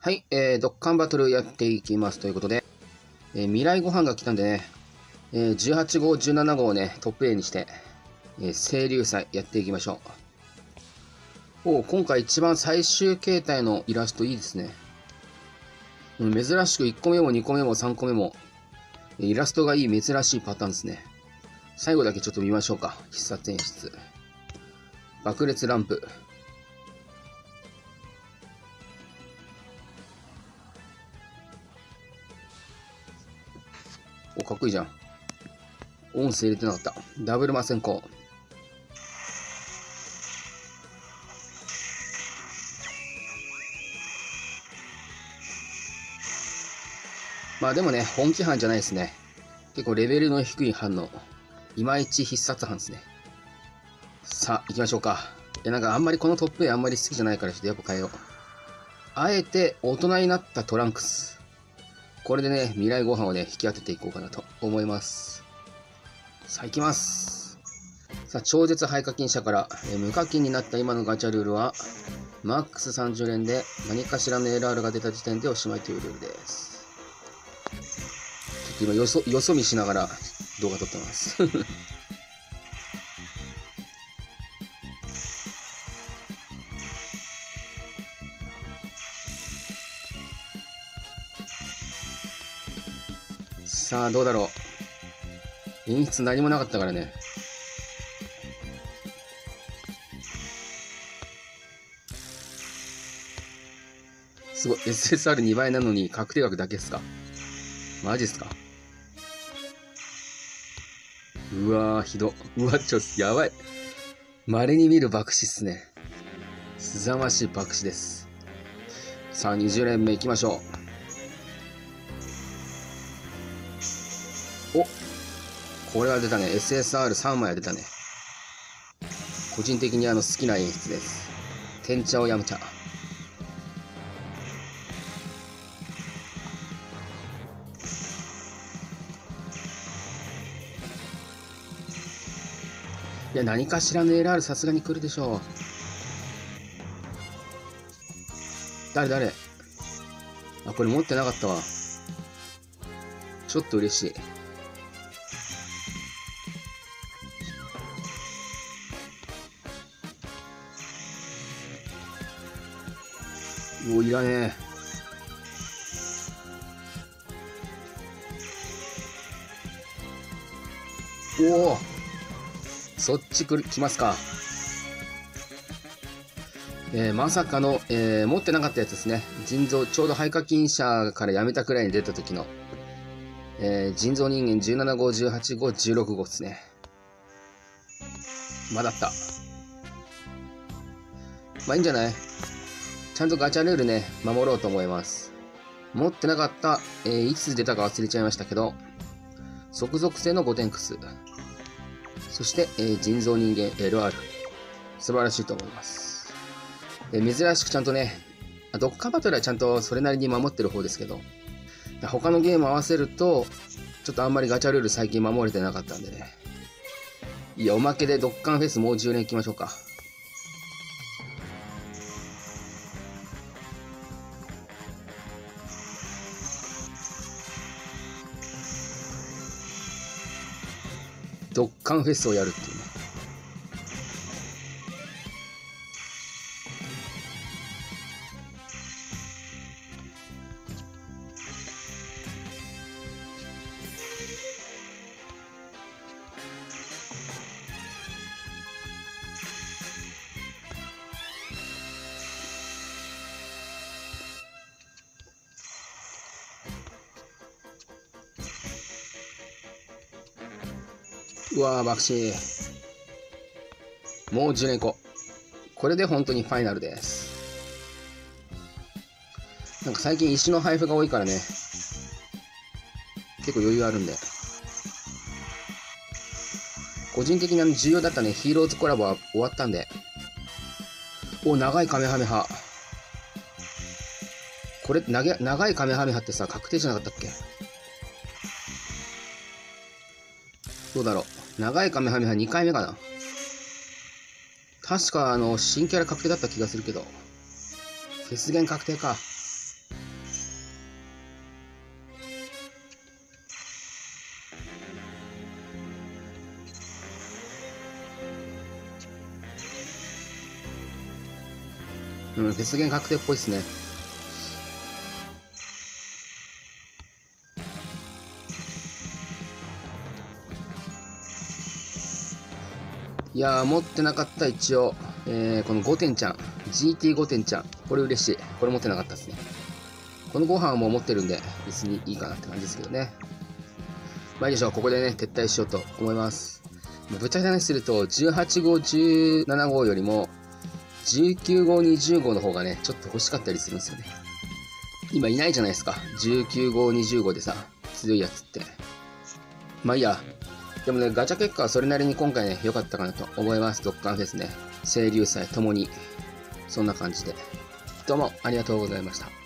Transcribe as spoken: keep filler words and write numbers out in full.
はい、えー、ドッカンバトルやっていきますということで、えー、未来ご飯が来たんでね、えー、じゅうはち号、じゅうなな号をね、トップ A にして、えー、清流祭やっていきましょう。お今回一番最終形態のイラストいいですね。うん、珍しくいっこめもにこめもさんこめも、イラストがいい珍しいパターンですね。最後だけちょっと見ましょうか。必殺演出。爆裂ランプ。お、かっこいいじゃん。音声入れてなかった。ダブル魔線香。まあでもね、本気班じゃないですね。結構レベルの低い班の、いまいち必殺班ですね。さあ、行きましょうか。いや、なんかあんまりこのトップ A あんまり好きじゃないからちょっとやっぱ変えよう。あえて大人になったトランクス。これでね、未来ご飯をね、引き当てていこうかなと思います。さあ、行きます。さあ、超絶廃課金者から、え無課金になった今のガチャルールは、マックスさんじゅう連で何かしらの エルアール が出た時点でおしまいというルールです。ちょっと今よそ、よそ見しながら動画撮ってます。さあ、どうだろう。演出何もなかったからね。すごい。エスエスアールに 倍なのに確定額だけっすか。マジっすか。うわー、ひど。うわ、ちょっと、やばい。稀に見る爆死っすね。すざましい爆死です。さあ、にじゅう連目いきましょう。おこれは出たね。エスエスアールさん 枚は出たね。個人的にあの好きな演出です。天茶をやむちゃ。いや、何かしらの エルアール さすがに来るでしょう。誰誰あ、これ持ってなかったわ。ちょっと嬉しい。もういらねえ。おおそっち来る来ますか。えー、まさかの、えー、持ってなかったやつですね。腎臓、ちょうど廃課金者から辞めたくらいに出た時の、えー、腎臓人間じゅうなな号、じゅうはち号、じゅうろく号ですね。まだあった。まあいいんじゃない？ちゃんとガチャルールね、守ろうと思います。持ってなかった、えー、いつ出たか忘れちゃいましたけど、即属性のゴテンクス。そして、えー、人造人間 エルアール。素晴らしいと思います。えー、珍しくちゃんとね、ドッカーバトルはちゃんとそれなりに守ってる方ですけど、他のゲーム合わせると、ちょっとあんまりガチャルール最近守れてなかったんでね。いや、おまけでドッカンフェスもうじゅう連いきましょうか。ドッカンフェスをやるっていうね。うわー、爆死。もうじゅう連いこう。これで本当にファイナルです。なんか最近石の配布が多いからね。結構余裕あるんで。個人的にあの重要だったね、ヒーローズコラボは終わったんで。お、長いカメハメハ。これ、長長いカメハメハってさ、確定じゃなかったっけ？どうだろう。長いカメハメハにかいめかな。確かあの新キャラ確定だった気がするけど、フェスゲン確定か。 うん、別ゲン確定っぽいっすね。いやー、持ってなかった一応、えー、このごてんちゃん、ジーティーごてんちゃん、これ嬉しい。これ持ってなかったですね。このご飯はもう持ってるんで、別にいいかなって感じですけどね。まあいいでしょう、ここでね、撤退しようと思います。ぶっちゃけ話すると、じゅうはち号、じゅうなな号よりも、じゅうきゅう号、にじゅう号の方がね、ちょっと欲しかったりするんですよね。今いないじゃないですか。じゅうきゅう号、にじゅう号でさ、強いやつって。まあいいや。でもね、ガチャ結果はそれなりに今回ね、良かったかなと思います。ドッカンフェスね。清流祭ともに。そんな感じで。どうもありがとうございました。